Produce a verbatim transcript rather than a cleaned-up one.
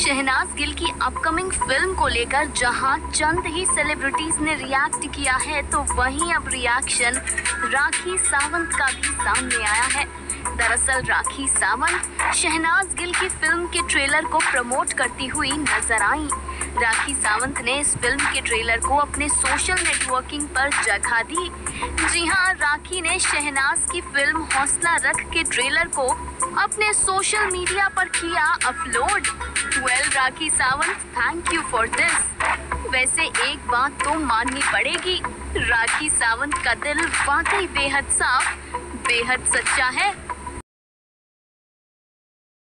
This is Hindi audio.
शहनाज गिल की अपकमिंग फिल्म को लेकर जहां चंद ही सेलिब्रिटीज ने रिएक्ट किया है, तो वहीं अब रिएक्शन राखी सावंत का भी सामने आया है। दरअसल राखी सावंत शहनाज गिल की फिल्म के ट्रेलर को प्रमोट करती हुई नजर आई। राखी सावंत ने इस फिल्म के ट्रेलर को अपने सोशल नेटवर्किंग पर जगह दी। जी हां, राखी ने शहनाज की फिल्म हौसला रख के ट्रेलर को अपने सोशल मीडिया पर किया upload. Well Rakhi Sawant, thank you for this. वैसे एक बात तो माननी पड़ेगी, राखी सावंत का दिल वाकई बेहद साफ, बेहद सच्चा है।